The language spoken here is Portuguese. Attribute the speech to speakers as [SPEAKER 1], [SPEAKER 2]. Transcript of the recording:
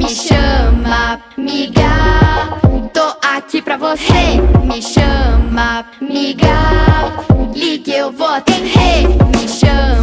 [SPEAKER 1] me chama, miga. Tô aqui pra você, me chama, miga. Ligue, eu vou atender, me chama.